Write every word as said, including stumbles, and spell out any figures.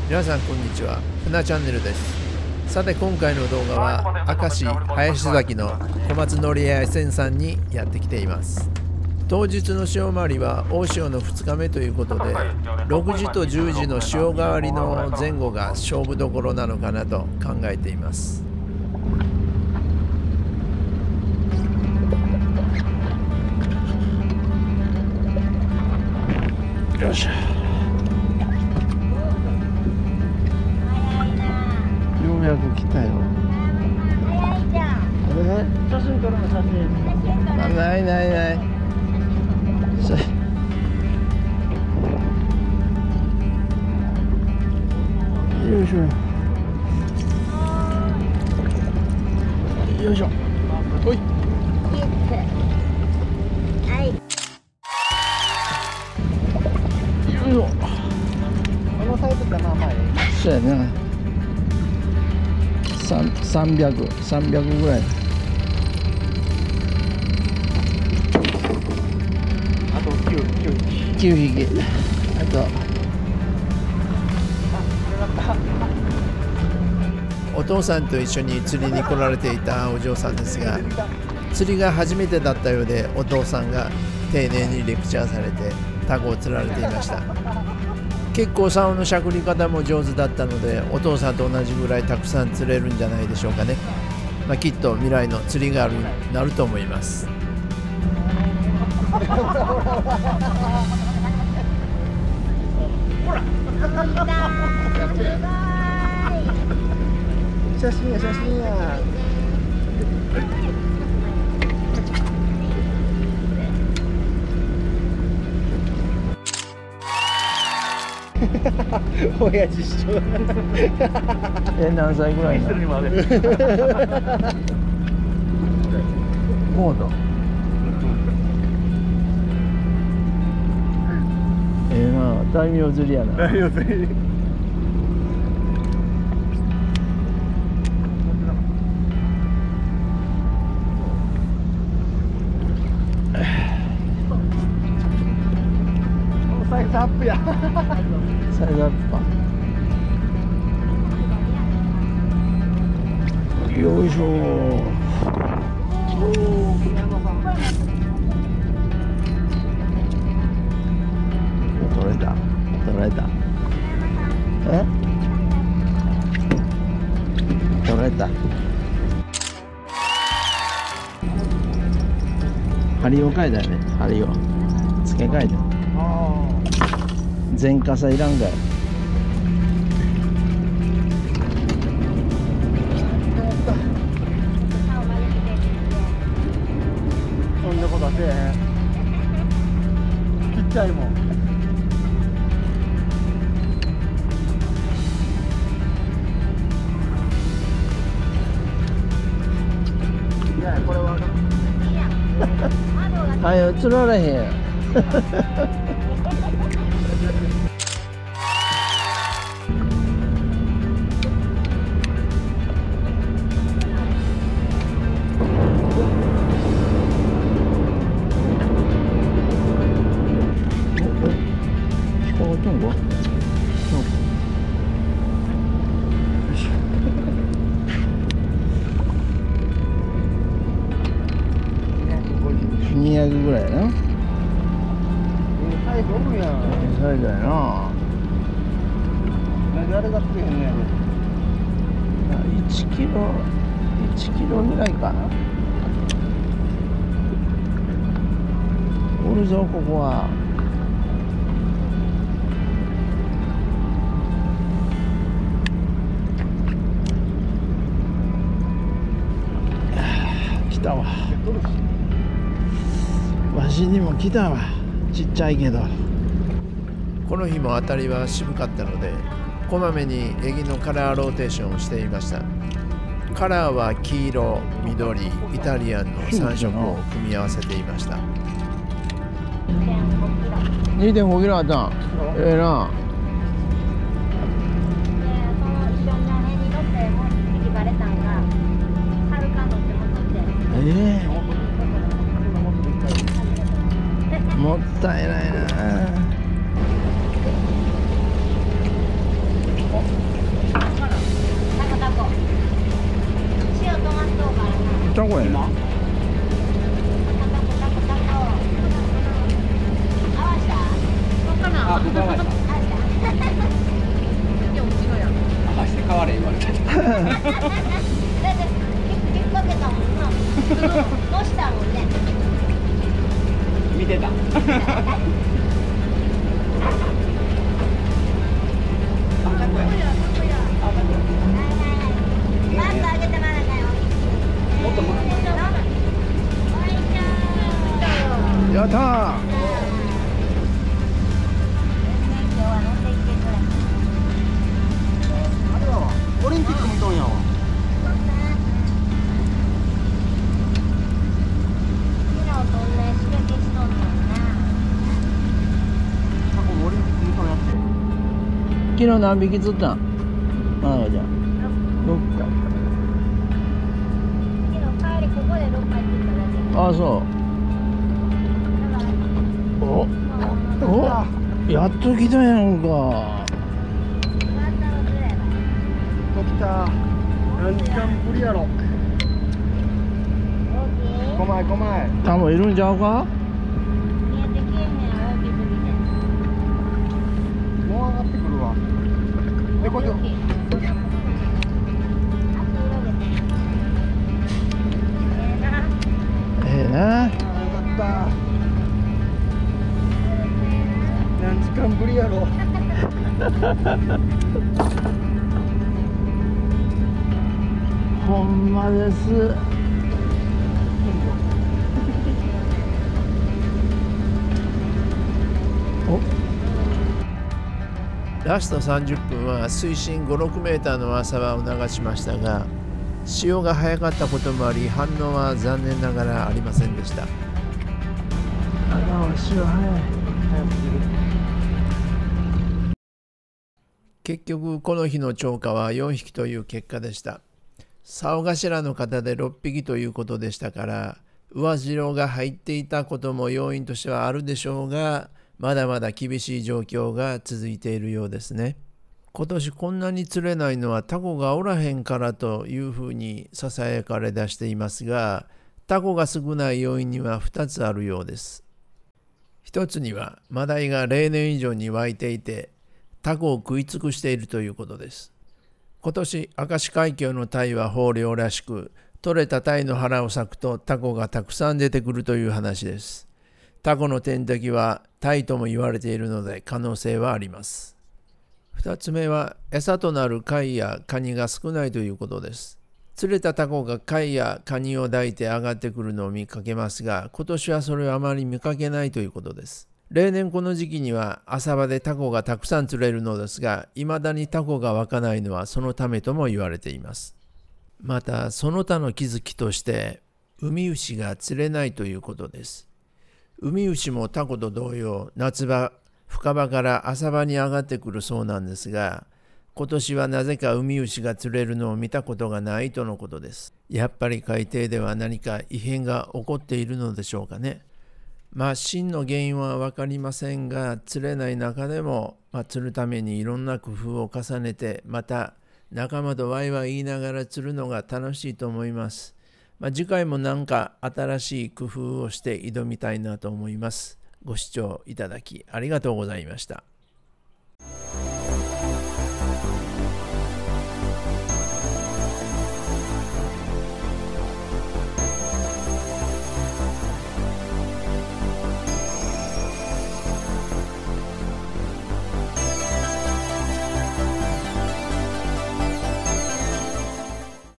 皆さんこんにちは、船チャンネルです。さて今回の動画は明石林崎の小松乗合船さんにやってきています。当日の潮回りは大潮のふつかめということで、ろくじとじゅうじの潮変わりの前後が勝負どころなのかなと考えています。よいしょ。ようやく来たよ。 早いじゃん。 え？ 写真撮るの写真。 あ、ないないない。よいしょ。よいしょ。ほい。 はい。 よいしょ。 このサイズってまあまあいい。 そうやな。三三百三百ぐらい。 あと九九匹。 九匹。あと。お父さんと一緒に釣りに来られていたお嬢さんですが、釣りが初めてだったようで、お父さんが丁寧にレクチャーされてタコを釣られていました。結構竿のしゃくり方も上手だったので、お父さんと同じぐらいたくさん釣れるんじゃないでしょうかね。まあ、きっと未来の釣りガールになると思います。 写真や写真や。親父一緒。 え、何歳ぐらいなの？モード。ええな、大名釣りやな。 大名釣り。サイズアップや。 サイズアップか。よいしょ。取れた。取られた。え？取られた。針を変えたよね。針を付け替えた。全傘いらんかい。 そんなことはせえへん。ちっちゃいもん。いやこれは。 はよ釣られへんやん。にひゃくぐらいやな。 サイズおるやん。 サイズやな。 なんであれがつけへんねやろ。 いちキロいちキロぐらいかな。おるぞここは。来たわ。わしにも来たわ。ちっちゃいけど。この日も当たりは渋かったので、こまめにエギのカラーローテーションをしていました。カラーは黄色、緑、イタリアンのさん色を組み合わせていました。にてんごキロあったん。ええな。ええ。もったいないな。 タコやね。 あ、僕は合わせた。合わせて変われ言われてた。見てた。 やったー。 オリンピック見とんやわ。 昨日何匹釣ったん？まなこちゃん。ろっかい。ああ、そう。おお、やっと来たやんか。 ときた。何時間ぶりやろ。ごまいごまい。 タモいるんちゃうか？ もう上がってくるわ。でこれ。 ええな。 よかった。何時間ぶりやろ。 ほんまです。お。ラストさんじゅっぷんは水深ご、ろくメーターの浅場を流しましたが、潮が早かったこともあり反応は残念ながらありませんでした。ああ、潮早い。結局この日の釣果はよんひきという結果でした。竿頭の方でろっぴきということでしたから、上白が入っていたことも要因としてはあるでしょうが、まだまだ厳しい状況が続いているようですね。今年こんなに釣れないのはタコがおらへんからというふうにささやかれ出していますが、タコが少ない要因にはふたつあるようです。ひとつにはマダイが例年以上に湧いていて、タコを食い尽くしているということです。今年明石海峡のタイは豊漁らしく、取れたタイの腹を裂くとタコがたくさん出てくるという話です。タコの天敵はタイとも言われているので可能性はあります。ふたつめは餌となる貝やカニが少ないということです。釣れたタコが貝やカニを抱いて上がってくるのを見かけますが、今年はそれをあまり見かけないということです。例年この時期には浅場でタコがたくさん釣れるのですが、いまだにタコが湧かないのはそのためとも言われています。またその他の気づきとして、ウミウシが釣れないということです。ウミウシもタコと同様、夏場深場から浅場に上がってくるそうなんですが、今年はなぜかウミウシが釣れるのを見たことがないとのことです。やっぱり海底では何か異変が起こっているのでしょうかね。まあ真の原因は分かりませんが、釣れない中でも、まあ、釣るためにいろんな工夫を重ねて、また仲間とワイワイ言いながら釣るのが楽しいと思います。まあ、次回も何か新しい工夫をして挑みたいなと思います。ご視聴いただきありがとうございました。